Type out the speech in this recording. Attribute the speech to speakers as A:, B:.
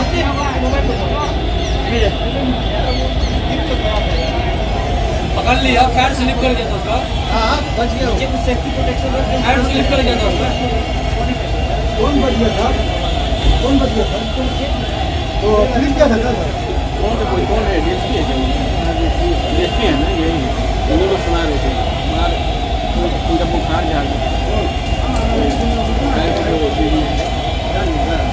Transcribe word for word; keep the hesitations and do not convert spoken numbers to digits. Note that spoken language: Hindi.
A: पकड़ लिया, पैर स्लिप कर गया था उसका।
B: हाँ बच गया,
A: सेफ्टी प्रोटेक्शन पैर स्लिप कर गया था उसका।
B: कौन बच गया था? कौन बच गया था? तो स्लिप क्या था सर?
C: कौन से कोई कौन है? डीएसपी है क्या? डीएसपी है ना, यही उन्हीं को सुना रहे थे। उनका बुखार झाड़ गया।